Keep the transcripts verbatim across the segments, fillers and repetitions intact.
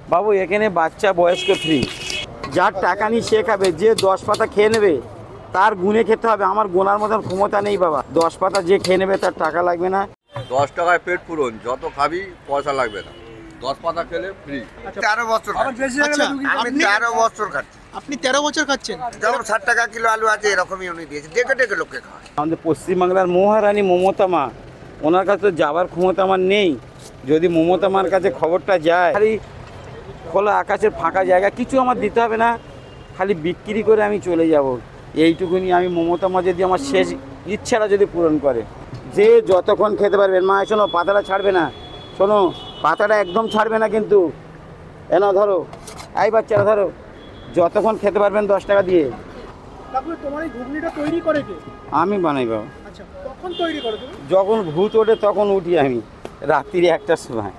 বাবু এখানে বাচ্চা বয়স্ক ফ্রি, যার টাকা নিয়ে সে খাবে, যে দশ পাতা খেয়ে নেবে তার গুনে খেতে হবে, আমার গোনার মতন ক্ষমতা নেই বাবা। দশ পাতা যে খেয়ে নেবে তার টাকা লাগবে না। দশ টাকায় পেট পূরণ, যত খাবি পয়সা লাগবে না, দশ পাতা খেলে ফ্রি। তেরো বছর আমি তেরো বছর খাচ্ছি। আপনি তেরো বছর খাচ্ছেন? যেমন ষাট টাকা কিলো আলু আছে এরকমই উনি দিয়েছে, ডেকে ডেকে লোককে খাওয়ায়। আমাদের পশ্চিমবাংলার মহারানী মমতা মা, ওনার কাছে তো যাওয়ার ক্ষমতা আমার নেই। যদি মমতা মার কাছে খবরটা যায়, খালি খোলা আকাশের ফাঁকা জায়গা কিছু আমার দিতে হবে না, খালি বিক্রি করে আমি চলে যাব। এইটুকুনি আমি মমতা মা যদি আমার শেষ ইচ্ছাটা যদি পূরণ করে, যে যতক্ষণ খেতে পারবেন। মা শোনো, পাতাটা ছাড়বে না, শোনো পাতাটা একদম ছাড়বে না কিন্তু। এনা ধরো, এই বাচ্চারা ধরো, যতক্ষণ খেতে পারবেন দশ টাকা দিয়ে। তোমার এই ঘুগনিটা তৈরি করে কে? আমি বানাই বাবা। আচ্ছা, কখন তৈরি করো তুমি? যখন ভূত ওঠে তখন উঠি আমি, রাত্রি একটার সময়।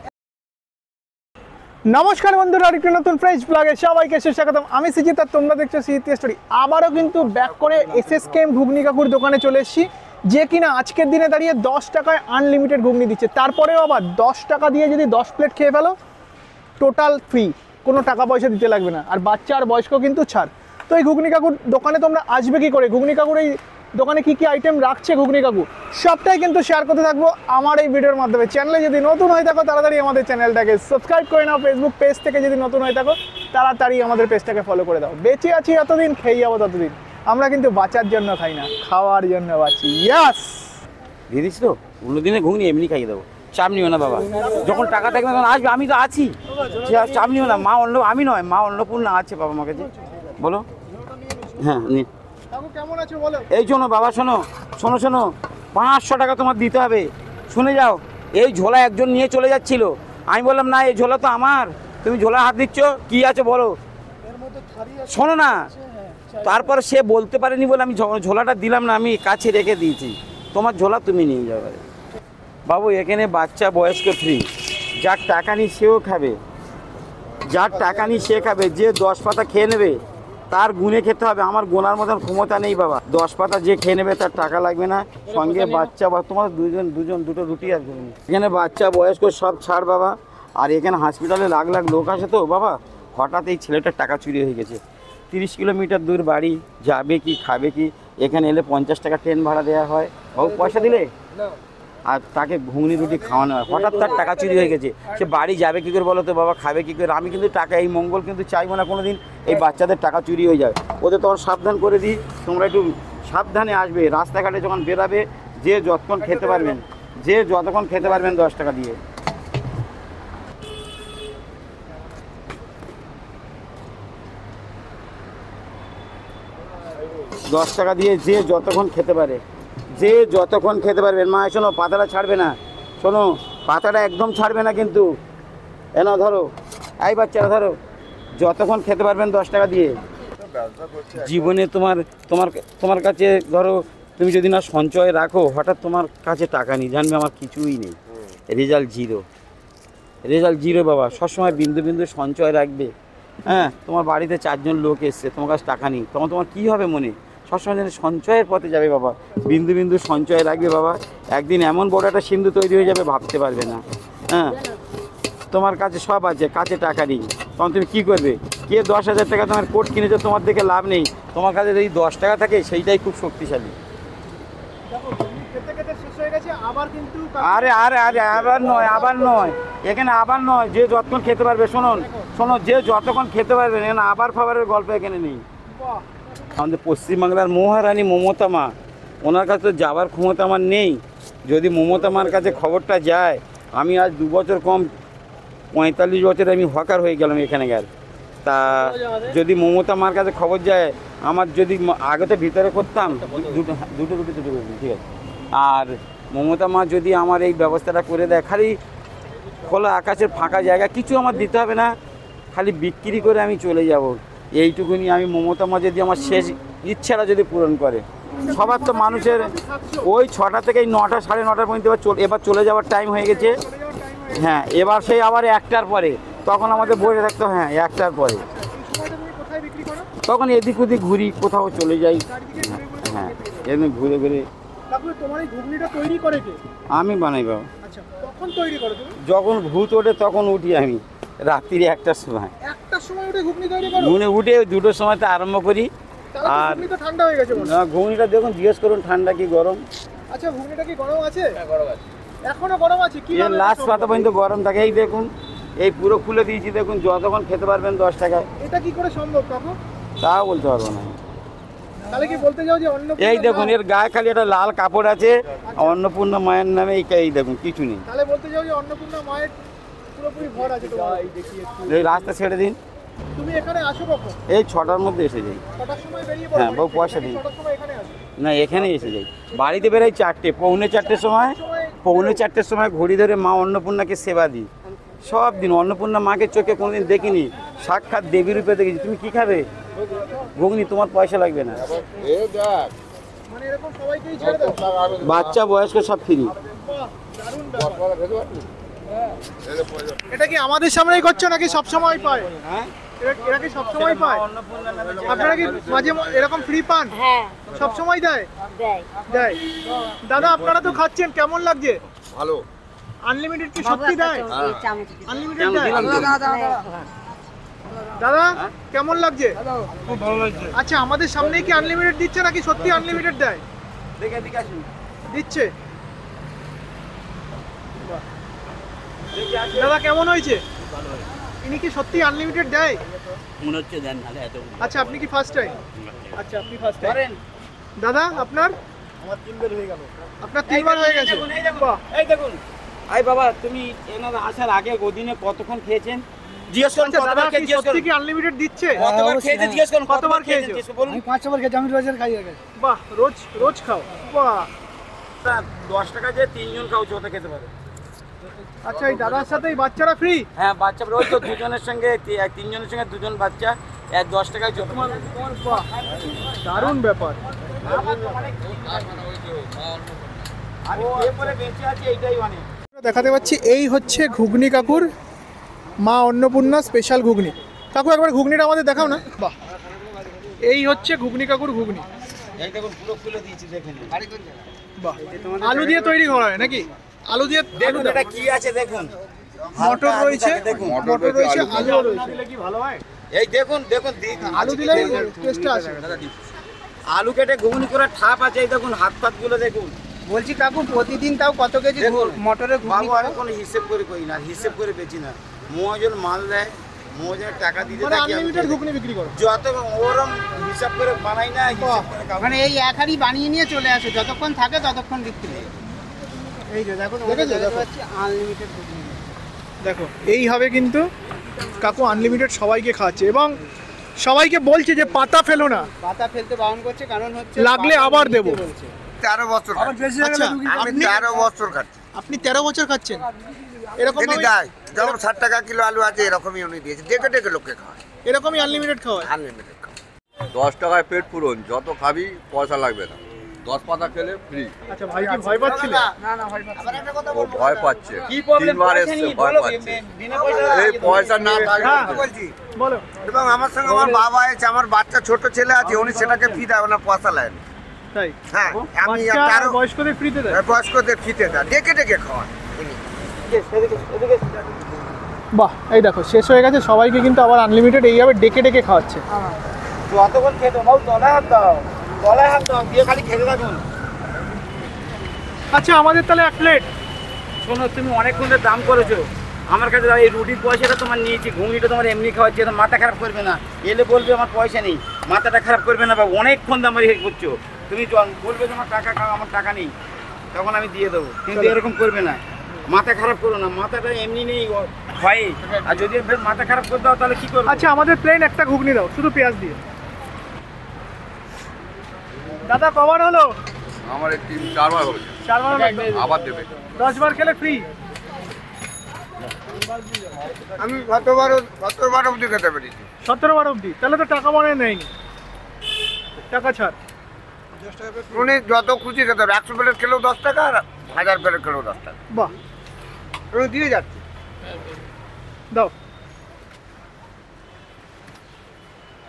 নমস্কার বন্ধুরা, আরেকটা নতুন ফ্রেশ ব্লগে সবাইকে স্বাগতম। আমি সৃজিত আর তোমরা দেখছো সৃজিত স্টোরি। আবারও কিন্তু ব্যাক করে এসএসকেম ঘুগনি কাকুর দোকানে চলে এসেছি, যে কিনা আজকের দিনে দাঁড়িয়ে দশ টাকায় আনলিমিটেড ঘুগনি দিচ্ছে। তারপরেও আবার দশ টাকা দিয়ে যদি দশ প্লেট খেয়ে ফেলো টোটাল ফ্রি, কোনো টাকা পয়সা দিতে লাগবে না, আর বাচ্চা আর বয়স্ক কিন্তু ছাড়। তো এই ঘুগনি কাকুর দোকানে তোমরা আসবে কি করে, ঘুগনি কাকুর এই দোকানে কী কী আইটেম রাখছে ঘুগনি কাকু, সবটাই কিন্তু শেয়ার করতে থাকবো আমার এই ভিডিওর মাধ্যমে। চ্যানেলে যদি নতুন হয়ে থাকো তাড়াতাড়ি আমাদের চ্যানেলটাকে সাবস্ক্রাইব করে নাও। ফেসবুক পেজ থেকে যদি নতুন হয়ে থাকো তাড়াতাড়ি আমাদের পেজটাকে ফলো করে দাও। বেঁচে আছি এতদিন, খেয়ে যাবো ততদিন। আমরা কিন্তু বাঁচার জন্য খাই না, খাওয়ার জন্য বাঁচি। ইয়াস, দিয়ে দিস তো, অন্য দিনে ঘুগনি এমনি খাইয়ে দেবো, চাপ নিও না বাবা। যখন টাকা থাকবে তখন আসবে, আমি তো আছি, চাপ নিও না। মা অন্য, আমি নয়, মা অন্নপূর্ণা আছে বাবা মাকে। যে বলো, হ্যাঁ নি। কেমন আছো বলো? এই শোনো বাবা, শোনো শোনো শোনো পাঁচশো টাকা তোমার দিতে হবে, শুনে যাও। এই ঝোলা একজন নিয়ে চলে যাচ্ছিল, আমি বললাম না এই ঝোলা তো আমার, তুমি ঝোলা হাত দিচ্ছ, কি আছে বলো। শোনো না, তারপর সে বলতে পারেনি বলে আমি ঝোলাটা দিলাম না, আমি কাছে রেখে দিয়েছি। তোমার ঝোলা তুমি নিয়ে যাবে বাবু। এখানে বাচ্চা বয়স্ক ফ্রি, যার টাকা নিয়ে সেও খাবে, যার টাকা নিয়ে সে খাবে, যে দশ পাতা খেয়ে নেবে তার গুনে খেতে হবে, আমার গোনার মতন ক্ষমতা নেই বাবা। দশ পাতা যে খেয়ে নেবে তার টাকা লাগবে না, সঙ্গে বাচ্চা বা তোমার দুজন দুজন দুটো রুটি আর ঘুগনি। এখানে বাচ্চা বয়স্ক সব ছাড় বাবা। আর এখানে হসপিটালে লাখ লাখ লোক আসে তো বাবা, হঠাৎ এই ছেলেটার টাকা চুরি হয়ে গেছে। তিরিশ কিলোমিটার দূর বাড়ি, যাবে কি খাবে কি, এখানে এলে পঞ্চাশ টাকা ট্রেন ভাড়া দেওয়া হয়, বাবু পয়সা দিলে আর তাকে ঘুগনি রুটি খাওয়ানো হয়। হঠাৎ তার টাকা চুরি হয়ে গেছে, সে বাড়ি যাবে কী করে বলো তো বাবা, খাবে কী করে। আমি কিন্তু টাকা এই মঙ্গল কিন্তু চাইবো না কোনো দিন এই বাচ্চাদের টাকা চুরি হয়ে যায়। ওদের তখন সাবধান করে দিই, তোমরা একটু সাবধানে আসবে। রাস্তাঘাটে যখন বেরাবে, যে যতক্ষণ খেতে পারবেন, যে যতক্ষণ খেতে পারবেন দশ টাকা দিয়ে। দশ টাকা দিয়ে যে যতক্ষণ খেতে পারে, যে যতক্ষণ খেতে পারবেন। মা শোনো, পাতাটা ছাড়বে না, শোনো পাতাটা একদম ছাড়বে না কিন্তু। এনা ধরো, এই বাচ্চারা ধরো, যতক্ষণ খেতে পারবেন দশ টাকা দিয়ে। জীবনে তোমার তোমার তোমার কাছে ধরো, তুমি যদি না সঞ্চয় রাখো, হঠাৎ তোমার কাছে টাকা নেই, জানবে আমার কিছুই নেই, রেজাল্ট জিরো, রেজাল্ট জিরো বাবা। সবসময় বিন্দু বিন্দু সঞ্চয় রাখবে। হ্যাঁ, তোমার বাড়িতে চারজন লোক এসছে, তোমার কাছে টাকা নেই, তখন তোমার কী হবে মনে, সবসময় যেন সঞ্চয়ের পথে যাবে বাবা, বিন্দু বিন্দু সঞ্চয় রাখবে বাবা। একদিন এমন বড় একটা সিন্ধু তৈরি হয়ে যাবে, ভাবতে পারবে না। হ্যাঁ, তোমার কাছে সব আছে, কাছে টাকা নেই, তখন তুমি কী করবে। কে দশ হাজার টাকা তোমার কোট কিনেছো, তোমার দেখে লাভ নেই, তোমার কাছে যদি দশ টাকা থাকে সেইটাই খুব শক্তিশালী। আরে আরে আরে আবার নয়, আবার নয়, এখানে আবার নয়, যে যতক্ষণ খেতে পারবে। শোনুন শোনো, যে যতক্ষণ খেতে পারবেন, এখানে আবার খাবারের গল্প এখানে নেই। আমাদের পশ্চিমবাংলার মহারানী মমতা মা, ওনার কাছে তো যাওয়ার ক্ষমতা আমার নেই। যদি মমতা মার কাছে খবরটা যায়, আমি আজ দু বছর কম পঁয়তাল্লিশ বছরে আমি হকার হয়ে গেলাম এখানে গেল। তা যদি মমতা মার কাছে খবর যায়, আমার যদি আগে তো ভিতরে করতাম দুটো দুটো দুটো দুটো ঠিক আছে, আর মমতা মা যদি আমার এই ব্যবস্থাটা করে দেয়, খালি খোলা আকাশের ফাঁকা জায়গা কিছু আমার দিতে হবে না, খালি বিক্রি করে আমি চলে যাব। এইটুকুনি আমি মমতা মা যদি আমার শেষ ইচ্ছাটা যদি পূরণ করে। সবার তো মানুষের ওই ছটা থেকে নটা সাড়ে নটার পর্যন্ত এবার চলে এবার চলে যাওয়ার টাইম হয়ে গেছে। হ্যাঁ, এবার সেই আবার একটার পরে, তখন আমাদের বসে থাকতো। হ্যাঁ, একটার পরে তখন এদিক ওদিক ঘুরি, কোথাও চলে যাই। হ্যাঁ, এমনি ঘুরে ঘুরে। আমি বানাই বাবা। যখন ভূত ওঠে তখন উঠি আমি, রাত্রি একটার সময়। একটার সময় উঠে ঘুগনি তৈরি করো? ঘুগনি উঠে দুটোর সময় তো আরম্ভ করি। তাহলে তো আর ঘুগনি তো ঠান্ডা হয়ে গেছে মনে হয়। না, ঘুগনিটা দেখুন, জিজ্ঞেস করুন ঠান্ডা কি গরম। আচ্ছা, ঘুগনিটা কি গরম আছে? হ্যাঁ, গরম আছে। এখনো গরম আছে? কি এর লাস্ট পাতা পর্যন্ত গরম থাকে। এই দেখুন, এই পুরো খুলে দিয়েছি, দেখুন যতক্ষণ খেতে পারবেন দশ টাকায়। এটা কি করে সম্ভব কাকু? তাও বলতে পারবো না। তাহলে কি বলতে যাও যে অন্য এই দেখুন, এর গায়ে খালি একটা লাল কাপড় আছে, অন্নপূর্ণা মায়ের নামে। এই এই দেখুন, কিছু নেই। তাহলে বলতে যাও যে অন্নপূর্ণা মায়ের পুরোপুরি ভর আছে তোমার। এই দেখি একটু। এই রাস্তা ছেড়ে দিন। তুমি এখানে আসো কখন? এই ছটার মধ্যে এসে যাই। ছটার সময় বেরিয়ে পড়ো? হ্যাঁ, বউ পয়সা দিই। ছটার সময় এখানে আসো? না, এখানে এসে যাই। বাড়িতে বেরোই চারটে, পৌনে চারটের সময়। পৌনে চারটের সময় ঘড়ি ধরে মা অন্নপূর্ণাকে সেবা দিই সব দিন। অন্নপূর্ণা মাকে চোখে কোনোদিন দেখিনি, সাক্ষাৎ দেবী রূপে দেখেছি। তুমি কি খাবে? ঘুগনি, তোমার পয়সা লাগবে না। মানে এরকম সবাইকেই ছেড়ে দাও? বাচ্চা বয়স্ক সব ফ্রি। বাহ, দারুণ ব্যাপার। এটা কি আমাদের সামনেই করছো নাকি সব সময় পায়? হ্যাঁ, এরা এরা কি সব সময় পায়? আপনারা কি মাঝে ম- এরকম ফ্রি পান? হ্যাঁ সব সময় দেয়? দেয়। দেয়। দাদা, আপনারা তো খাচ্ছেন, কেমন লাগছে? ভালো। আনলিমিটেড কি সত্যি দেয়? এই চামচ দিতে। আনলিমিটেড দেয়? দিলাম তো। দাদা, কেমন লাগছে? আচ্ছা, আমাদের সামনেই কি আনলিমিটেড দিচ্ছে নাকি সত্যি আনলিমিটেড দেয়? দেখে এদিকে আসুন। দিচ্ছে। দাদা, কেমন হয়েছে? ইনি কি সত্যি আনলিমিটেড দেয়? মনে হচ্ছে দেন, নাহলে এত আচ্ছা, আপনি কি ফার্স্ট টাইম? আচ্ছা, আপনি ফার্স্ট টাইম। করেন। দাদা, আপনার? আমার তিনবার হয়ে গেল। আপনার তিনবার হয়ে গেছে? বাহ। এই দেখুন, আই বাবা, তুমি এনার আসার আগে ওদিনে কতক্ষণ খেয়েছেন? জিজ্ঞেস করুন আচ্ছা, দাদা কতবার কি খেয়েছেন, জিজ্ঞেস সত্যি করুন কি আনলিমিটেড দিচ্ছে? কতবার খেয়েছেন, জিজ্ঞেস করুন কতবার খেয়েছো? জিজ্ঞেস করুন, বলুন। পাঁচশো বার খেয়েছি, আমি রোজের খাই আগে। বাহ, রোজ রোজ খাও? বাহ। দশ টাকা যে তিনজন খাও, ওটা খেতে পারে। আচ্ছা, এই দাদার সাথে এই বাচ্চারা ফ্রি? হ্যাঁ, বাচ্চা ওই তো দুজনের সঙ্গে তি- এক তিনজনের সঙ্গে দুজন বাচ্চা, এক দশ টাকায় যত। বাহ, দারুণ ব্যাপার। আমি খেয়ে পরে বেঁচে আছি, এইটাই অনেক। দেখাতে পাচ্ছি, এই হচ্ছে ঘুগনি কাকুর মা অন্নপূর্ণা স্পেশাল ঘুগনি। কাকু, একবার ঘুগনিটা আমাদের দেখাও না। বাহ, এই হচ্ছে ঘুগনি কাকুর ঘুগনি। এই দেখুন, পুরো খুলে দিয়েছি, দেখেন। বাহ, আলু দিয়ে তৈরি করা হয় নাকি? আলু দিয়ে? দেখুন এটা কি আছে, দেখুন। মটর রয়েছে, দেখুন। মটর রয়েছে, আলু রয়েছে। এই দেখুন, দেখুন দি- আলু দিলে টেস্টটা আসে। আলু কেটে ঘুগনি করে ঠাপ আছে, এই দেখুন হাত পাত গুলো দেখুন। বলছি কাকু, প্রতিদিন তাও কত কেজি দেখুন, মটরের বাবু, আমি কোনো হিসেব করে করি না, হিসেব করে বেচি না। মহাজন মাল দেয়, মহাজনের টাকা দিতে মানে থাকি আমি। আনলিমিটেড ঘুগনি বিক্রি করো? যত ওরম হিসাব করে বানাই না, হিসাব করে খাবো। মানে এই এক হাঁড়ি বানিয়ে নিয়ে চলে আসো, যতক্ষণ থাকে ততক্ষণ বিক্রি। এই যে দেখো, দেখেছো? দেখো। আনলিমিটেড ঘুগনি। দেখো, এইভাবে কিন্তু কাকু আনলিমিটেড সবাইকে খাচ্ছে এবং সবাইকে বলছে যে পাতা ফেলো না, পাতা ফেলতে বারণ করছে, কারণ হচ্ছে লাগলে পাতা আবার নিতে দেবো। বলছে। তেরো বছর খাচ্ছি। আচ্ছা, আমি আপনি তেরো বছর খাচ্ছি। আপনি তেরো বছর খাচ্ছেন এরকম তিনি দেয় যেমন ষাট টাকা কিলো আলু আছে, এরকমই উনি দিয়েছে। ডেকে ডেকে লোককে খাওয়ায়, এরকমই আনলিমিটেড খাওয়ায়? আনলিমিটেড খাওয়ায়। দশ টাকায় পেট পূরণ, যত খাবি পয়সা লাগবে না। দশ পাতা খেলে ফ্রি। আচ্ছা, ভাই কি ভয় পাচ্ছিল? ও ভয় পাচ্ছে, কি প্রবলেম? তিনবার পয়সা এসছে, নেই, ভয় বলো, পাচ্ছে। বিনা পয়সা এই পয়সা না থাকলে হ্যাঁ। বলছি, বলো। এবং আমার সঙ্গে আমার বাবা আছে, আমার বাচ্চা ছোট ছেলে আছে, উনি সেটাকে ফি দেয়, ওনার পয়সা নেন। তাই? হ্যাঁ, আমি বাচ্চা আর তেরো বয়স্কদের ফ্রিতে দেয়? বয়স্কদের ফিতে দেয়, ডেকে ডেকে খাওয়ায় উনি। বাহ, এই দেখো, শেষ হয়ে গেছে, সবাইকে কিন্তু আবার আনলিমিটেড এইভাবে ডেকে ডেকে খাওয়াচ্ছে। যতক্ষণ খেতে বাবু, তলায় হাত দাও, তলায় হাত দাও, দিয়ে খালি খেতে থাকুন। আচ্ছা, আমাদের তাহলে এক প্লেট। শোনো, তুমি অনেকক্ষণ ধরে দাম করেছো আমার কাছে, দাও, এই রুটির পয়সাটা তোমার নিয়েছি, ঘুগনিটা তোমার এমনি খাওয়াচ্ছি, এটা মাথা খারাপ করবে না। এলে বলবে আমার পয়সা নেই, মাথাটা খারাপ করবে না, বা অনেকক্ষণ দাম ইয়ে করছো তুমি। জন- বলবে তোমার টাকা খাও, আমার টাকা নেই, তখন আমি দিয়ে দেবো, কিন্তু এরকম করবে না। মাথা খারাপ করো না, মাথাটা এমনি নেই, ও ভয়ে। আর যদি ফের মাথা খারাপ করে দাও তাহলে কি করবো? আচ্ছা, আমাদের প্লেন একটা ঘুগনি দাও, শুধু পেঁয়াজ দিয়ে। দাদা, কবার হলো? আমার এই তিন চারবার হয়েছে, চারবার হলো? আবার দেবে। দশ বার খেলে ফ্রি? আমি গতবারও গতবার অবধি খেতে পেরেছি। সতেরো বার অবধি? তাহলে তো টাকা মনে নেয়নি, টাকা ছাড়। উনি যত খুশি খেতে হবে, একশো প্লেট খেলেও দশ টাকা, আর হাজার প্লেট খেলেও দশ টাকা বাহ, উনি দিয়ে যাচ্ছে। দাও।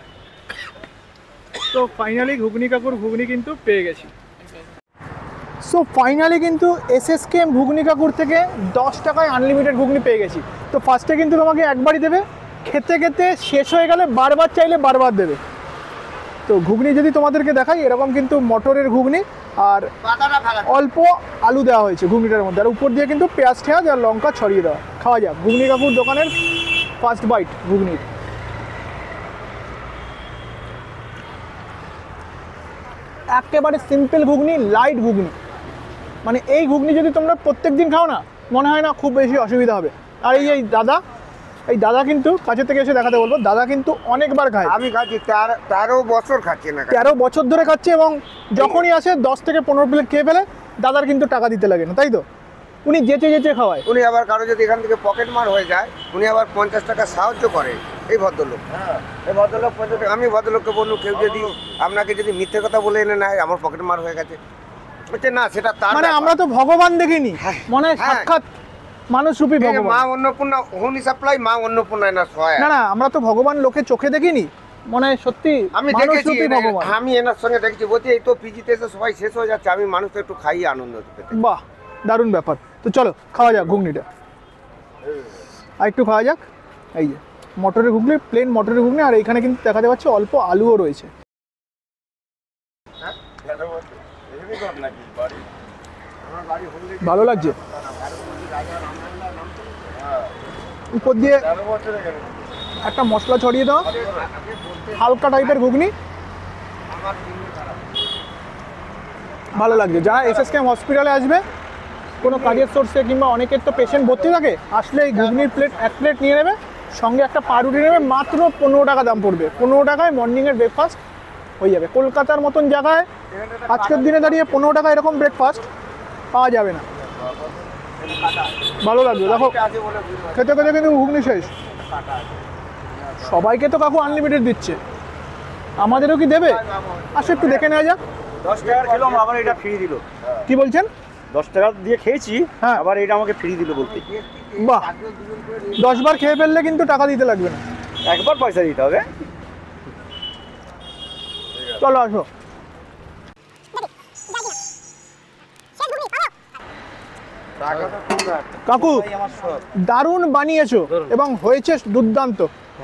তো ফাইনালি ঘুগনি কাকুর ঘুগনি কিন্তু পেয়ে গেছি। সো ফাইনালি কিন্তু এসএসকেএম ঘুগনি কাকুর থেকে দশ টাকায় আনলিমিটেড ঘুগনি পেয়ে গেছি। তো ফার্স্টে কিন্তু তোমাকে একবারই দেবে, খেতে খেতে শেষ হয়ে গেলে বারবার চাইলে বারবার দেবে। তো ঘুগনি যদি তোমাদেরকে দেখাই, এরকম কিন্তু মটরের ঘুগনি আর পাতাটা ভালো অল্প আলু দেওয়া হয়েছে ঘুগনিটার মধ্যে, আর উপর দিয়ে কিন্তু পেঁয়াজ ঠেয়াজ আর লঙ্কা ছড়িয়ে দেওয়া। খাওয়া যাক ঘুগনি কাকুর দোকানের ফার্স্ট বাইট ঘুগনির। একেবারে সিম্পল ঘুগনি, লাইট ঘুগনি, মানে এই ঘুগনি যদি তোমরা প্রত্যেক দিন খাও না, মনে হয় না খুব বেশি অসুবিধা হবে। আর এই এই দাদা, এই দাদা কিন্তু কাছের থেকে এসে দেখাতে বলবো, দাদা কিন্তু অনেকবার খায়। আমি খাচ্ছি তেরো তেরো বছর খাচ্ছি না, তেরো বছর ধরে খাচ্ছে, এবং যখনই আসে দশ থেকে পনেরো প্লেট খেয়ে ফেলে, দাদার কিন্তু টাকা দিতে লাগে না, তাই তো? উনি যেচে যেচে খাওয়ায়। উনি আবার কারো যদি এখান থেকে পকেট মার হয়ে যায়, উনি আবার পঞ্চাশ টাকা সাহায্য করে এই ভদ্রলোক। এই ভদ্রলোক পঞ্চাশ টাকা, আমি ভদ্রলোককে বলবো কেউ যদি আপনাকে যদি মিথ্যে কথা বলে এনে নেয় আমার পকেট মার হয়ে গেছে, বলছে না সেটা তার মানে ব্যাপার। আমরা তো ভগবান দেখিনি, হ্যাঁ, মনে হয় হ্যাঁ। সাক্ষাৎ মানুষ রূপী এই যে ভগবান। মা অন্নপূর্ণা হোনি সাপ্লাই, মা অন্নপূর্ণায় না সহায়। না না, আমরা তো ভগবান লোকে চোখে দেখিনি, মনে হয় সত্যি আমি মানুষ দেখেছি, রূপী এনা- ভগবান। আমি এনার সঙ্গে দেখেছি, বলছি এই তো পিজিতে এসে সবাই শেষ হয়ে যাচ্ছে, আমি মানুষকে একটু খাইয়ে আনন্দ পেতে। বাহ, দারুণ ব্যাপার। তো চলো খাওয়া যাক ঘুগনিটা, আর একটু খাওয়া যাক। এই যে মটরের ঘুগনি, প্লেন মটরের ঘুগনি, আর এইখানে কিন্তু দেখাতে পাচ্ছি অল্প আলুও রয়েছে। ভালো লাগছে। উপর দিয়ে একটা মশলা ছড়িয়ে দাও, হালকা টাইপের ঘুগনি, ভালো লাগছে। যারা এসএসকেএম হসপিটালে আসবে কোনো কাজের সোর্সে, কিংবা অনেকের তো পেশেন্ট ভর্তি থাকে, আসলে এই ঘুগনির প্লেট এক প্লেট নিয়ে নেবে, সঙ্গে একটা পাউরুটি নেবে, মাত্র পনেরো টাকা দাম পড়বে। পনেরো টাকায় মর্নিংয়ের ব্রেকফাস্ট হয়ে যাবে। কলকাতার মতন জায়গায় আজকের দিনে দাঁড়িয়ে পনেরো টাকা এরকম ব্রেকফাস্ট পাওয়া যাবে না। ভালো লাগবে। দেখো খেতে খেতে কিন্তু ঘুগনি শেষ। সবাইকে তো কাকু আনলিমিটেড দিচ্ছে, আমাদেরও কি দেবে? আসলে একটু দেখে নেওয়া যাক। দশ টাকার খেলাম, আবার এটা ফ্রি দিল। কি বলছেন? দশ টাকা দিয়ে খেয়েছি, হ্যাঁ। আবার এটা আমাকে ফ্রি দিল বলতে। বাহ, দশ বার খেয়ে ফেললে কিন্তু টাকা দিতে লাগবে না, একবার পয়সা দিতে হবে। চলো আসো। কাকু দারুণ বানিয়েছো এবং হয়েছে দুর্দান্ত।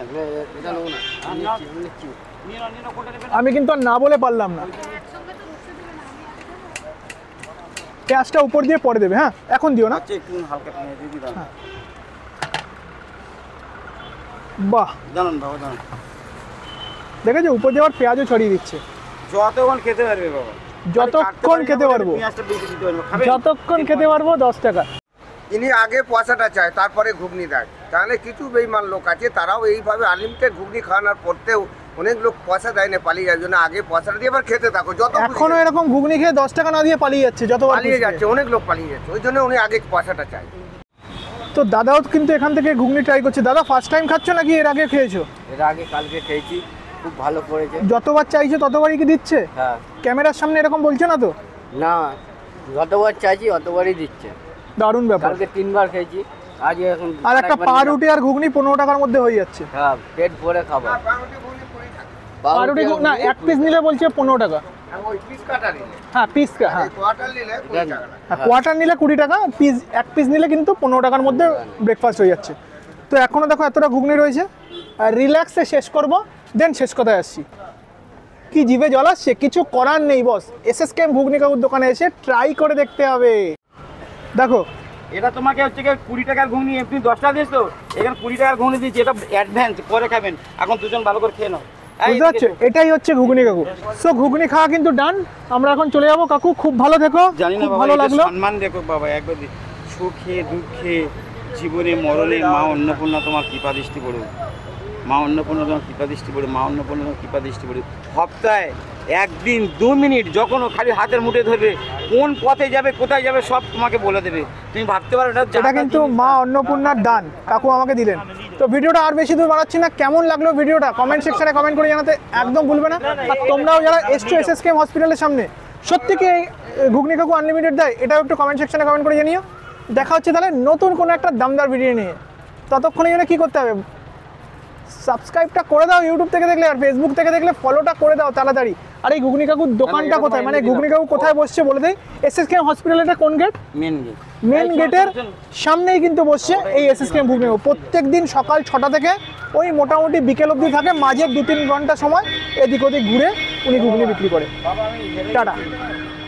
আমি কিন্তু আর না বলে পারলাম না। পেঁয়াজটা উপর দিয়ে পরে দেবে, হ্যাঁ এখন দিও না। একটু হালকা দিয়ে দিলাম। বাহ, জানান বাবা, জানান। দেখেছো উপর দিয়ে আবার পেঁয়াজও ছড়িয়ে দিচ্ছে। যতক্ষণ খেতে পারবে বাবা, যতক্ষণ খেতে পারবো, পেঁয়াজটা বেশি দিতে পারবো, খাবে? যতক্ষণ খেতে পারবো দশ টাকা। ইনি আগে পয়সাটা চায়, তারপরে ঘুগনি দেয়। তাহলে কিছু বেইমান লোক আছে, তারাও এইভাবে আনলিমিটেড ঘুগনি খাওয়ানোর পড়তেও অনেক লোক পয়সা দেয় না, পালিয়ে যায়। জন্য আগে পয়সাটা দিয়ে এবার খেতে থাকো, যত খুশি এখনো খেতে। এরকম ঘুগনি খেয়ে দশ টাকা না দিয়ে পালিয়ে যাচ্ছে, যতবার পালিয়ে খুশি। যাচ্ছে, অনেক লোক পালিয়ে যাচ্ছে, ওই জন্য উনি আগে পয়সাটা চায়। তো দাদাও কিন্তু এখান থেকে ঘুগনি ট্রাই করছে। দাদা ফার্স্ট টাইম খাচ্ছ নাকি এর আগে খেয়েছো? এর আগে কালকে খেয়েছি, খুব ভালো করেছে। যতবার চাইছো ততবারই কি দিচ্ছে? হ্যাঁ। ক্যামেরার সামনে এরকম বলছে না তো? না, যতবার চাইছি অতবারই দিচ্ছে। দারুণ ব্যাপার। কালকে তিনবার খেয়েছি, আজ এখন আর একটা আরেকবার পাউরুটি আর ঘুগনি পনেরো টাকার মধ্যে হয়ে যাচ্ছে। নিলাম। হ্যাঁ, পেট ভরে খাবার। পাউরুটি ঘু- না, এক পিস নিলে বলছে পনেরো টাকা। ওই পিস কাটা নিলে, হ্যাঁ পিস, হ্যাঁ কোয়ার্টার নিলে কুড়ি টাকা। হ্যাঁ কোয়ার্টার নিলে কুড়ি টাকা, পিস এক পিস নিলে কিন্তু পনেরো টাকার মধ্যে ব্রেকফাস্ট হয়ে যাচ্ছে। তো এখনও দেখো এতটা ঘুগনি রয়েছে, আর রিল্যাক্সে শেষ করব, দেন শেষ কথায় আসছি। কি জিভে জল আসছে, কিছু করার নেই বস, এসএসকেএম ঘুগনি কাকুর দোকানে এসে ট্রাই করে দেখতে হবে। দেখো এটা তোমাকে হচ্ছে কি কুড়ি টাকার ঘুগনি, এমনি দশ টাকা দিয়েছ তো, এখানে কুড়ি টাকার ঘুগনি দিয়েছি, এটা অ্যাডভান্স, পরে খাবেন। এখন দুজন ভালো করে খেয়ে নাও। বুঝতে পারছো, এটাই হচ্ছে ঘুগনি কাকু। সো ঘুগনি খাওয়া কিন্তু ডান, আমরা এখন চলে যাবো। কাকু খুব ভালো থেকো, জানি না খুব বাবা, ভালো এটা লাগলো। সম্মান দেখো বাবা, একবার দি- সুখে দুঃখে জীবনে মরণে মা অন্নপূর্ণা তোমার কৃপা দৃষ্টি পড়ুক, মা অন্নপূর্ণা তোমার কৃপা দৃষ্টি পড়ুক, মা অন্নপূর্ণা তোমার কৃপা দৃষ্টি পড়ুক। সপ্তাহে একদিন দু মিনিট যখন ও খালি হাতের মুঠে ধরবে, কোন পথে যাবে কোথায় যাবে সব তোমাকে বলে দেবে। তুমি ভাবতে পারো এটা এটা কিন্তু মা অন্নপূর্ণার দান কাকু আমাকে দিলেন। তো ভিডিওটা আর বেশি দূর বাড়াচ্ছি না, কেমন লাগলো ভিডিওটা কমেন্ট সেকশনে কমেন্ট করে জানাতে একদম ভুলবে না। আর তোমরাও যারা এসছো এসএসকেএম হসপিটালের সামনে, সত্যি কি এই ঘুগনি কাকু আনলিমিটেড দেয়, এটাও একটু কমেন্ট সেকশনে কমেন্ট করে জানিও। দেখা হচ্ছে তাহলে নতুন কোনো একটা দামদার ভিডিও নিয়ে। ততক্ষণে যেন কী করতে হবে, সাবস্ক্রাইবটা করে দাও ইউটিউব থেকে দেখলে, আর ফেসবুক থেকে দেখলে ফলোটা করে দাও তাড়াতাড়ি। আর এই ঘুগনি কাকুর দোকানটা কোথায়, মানে ঘুগনি কাকু কোথায় বসছে বলে দেয়? এসএসকেএম হসপিটালের কোন গেট? Main gate. মেন গেটের সামনেই কিন্তু বসছে এই এসএসকেএম ঘুগনি কাকু। প্রত্যেক দিন সকাল ছটা থেকে ওই মোটামুটি বিকেল অবধি থাকে, মাঝে দু তিন ঘন্টা সময় এদিক ওদিক ঘুরে উনি ঘুগনি বিক্রি করে। টাটা।